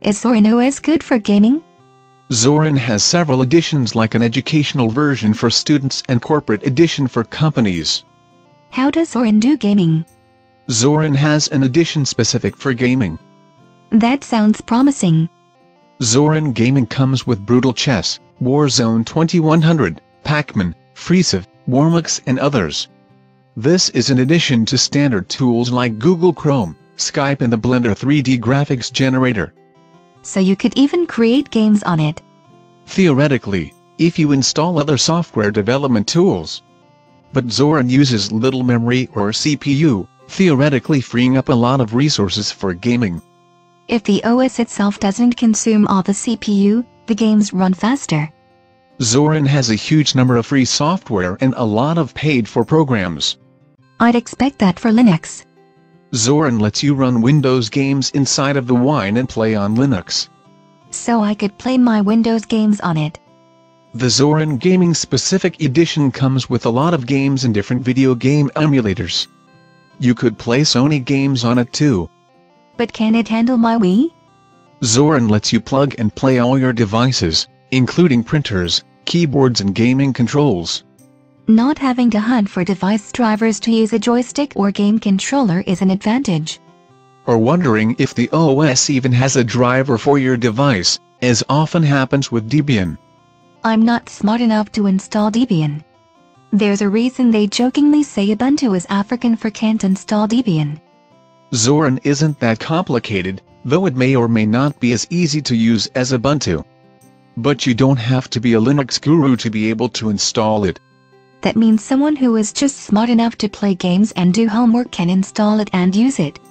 Is Zorin OS good for gaming? Zorin has several editions, like an educational version for students and corporate edition for companies. How does Zorin do gaming? Zorin has an edition specific for gaming. That sounds promising. Zorin Gaming comes with Brutal Chess, Warzone 2100, Pacman, freeciv, warmux and others. This is in addition to standard tools like Google Chrome, Skype and the Blender 3D graphics generator. So you could even create games on it? Theoretically, if you install other software development tools. But Zorin uses little memory or CPU, theoretically freeing up a lot of resources for gaming. If the OS itself doesn't consume all the CPU, the games run faster. Zorin has a huge number of free software and a lot of paid-for programs. I'd expect that for Linux. Zorin lets you run Windows games inside of the WINE and PlayOnLinux. So I could play my Windows games on it. The Zorin Gaming Specific Edition comes with a lot of games and different video game emulators. You could play Sony games on it too. But can it handle my Wii? Zorin lets you plug and play all your devices, including printers, keyboards and gaming controls. Not having to hunt for device drivers to use a joystick or game controller is an advantage. Or wondering if the OS even has a driver for your device, as often happens with Debian. I'm not smart enough to install Debian. There's a reason they jokingly say Ubuntu is African for can't install Debian. Zorin isn't that complicated, though it may or may not be as easy to use as Ubuntu. But you don't have to be a Linux guru to be able to install it. That means someone who is just smart enough to play games and do homework can install it and use it.